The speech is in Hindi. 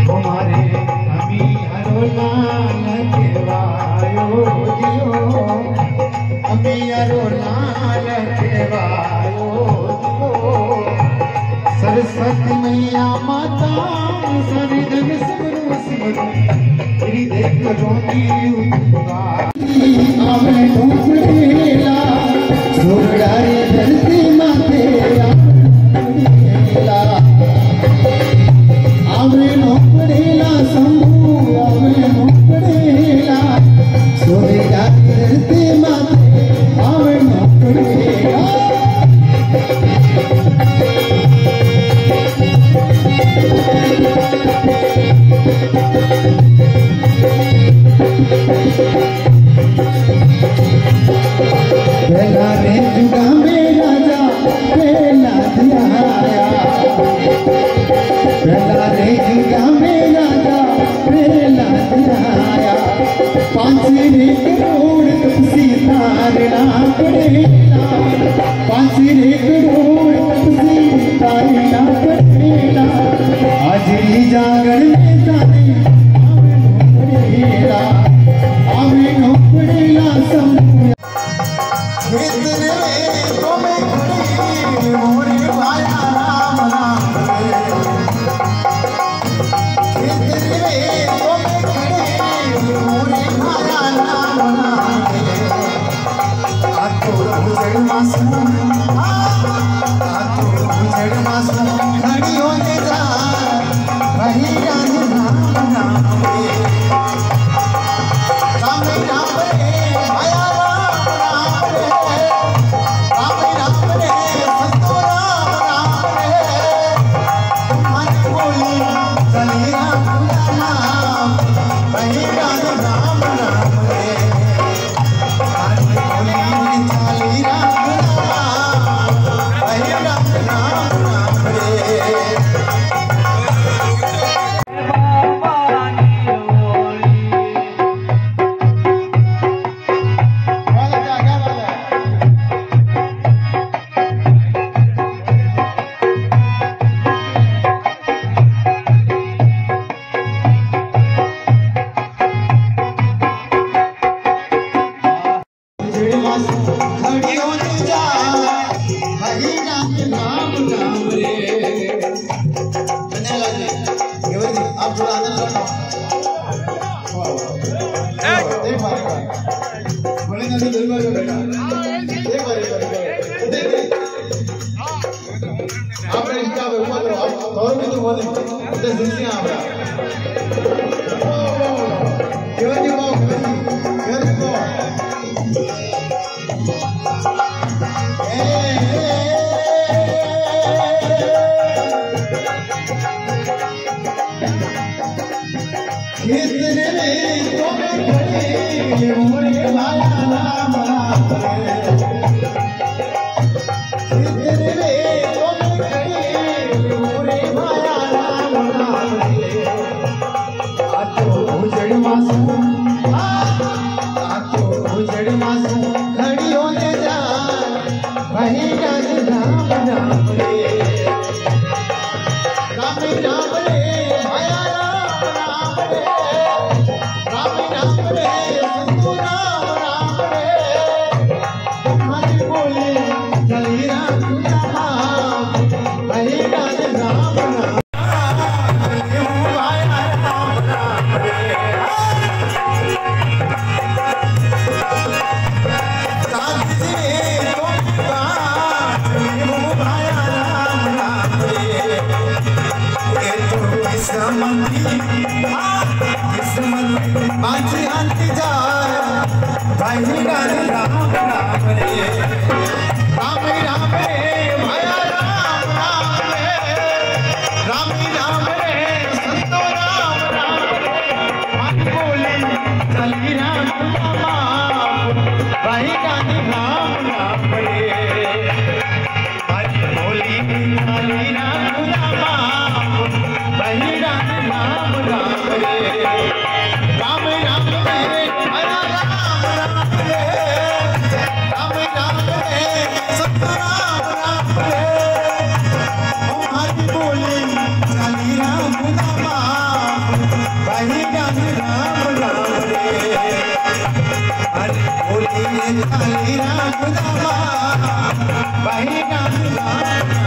तुम्हारे अमी अरुणाल केवायो दियो अमी अरुणाल केवायो दियो सरस्वती मैया माता सरिधन सिमरू सिमरू तेरी देख रोनी आवे ढूंढेला सोगड़ारे धरती माते आवे नौकड़ेला शंभू आवे नौकड़ेला सोगड़ारे धरती माते आवे नौकड़ेला बेला रे जुगा में राजा बेला दिया बेला रे जुगा में राजा बेला दिया पांची रे करोड़ सीतारना पड़ेला पांची रे करोड़ सीतारना पड़ेला आज ही जागरण में जाने आवे नौकड़ेला समूह वही गान राम राम रे अरे बोलिए खाली राम राम वही गान राम